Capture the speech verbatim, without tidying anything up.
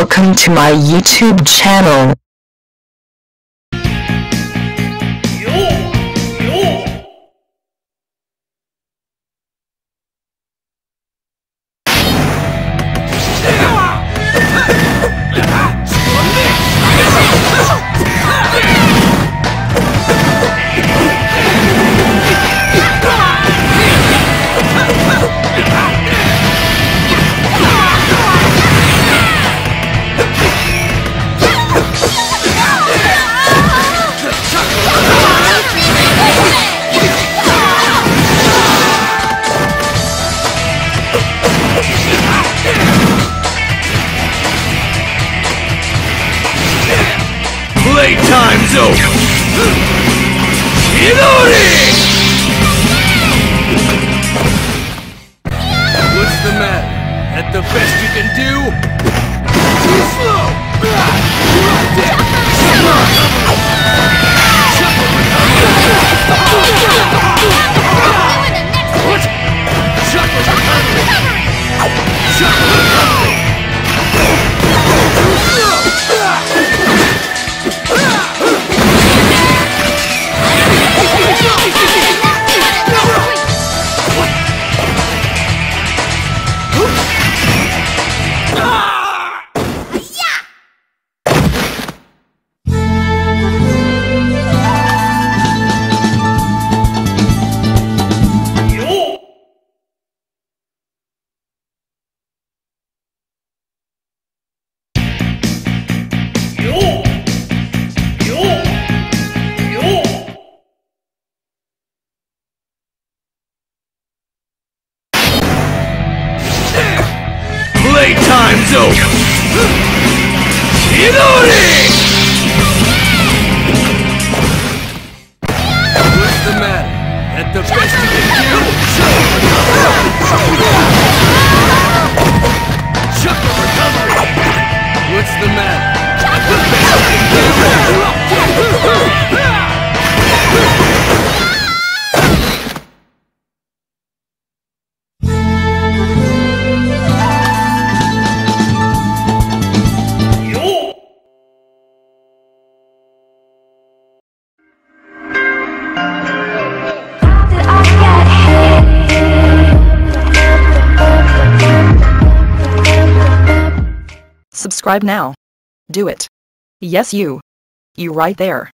Welcome to my YouTube channel. Playtime's over! Chidori! What's the matter? That the best you can do? Too slow! What? Chuckle recovery! Chuckle recovery! Too slow! Playtime's over! Chidori! What's the matter? That the best you can do? Chuckle recovery! What's the matter? That the best you can do? Subscribe now. Do it. Yes, you. You right there.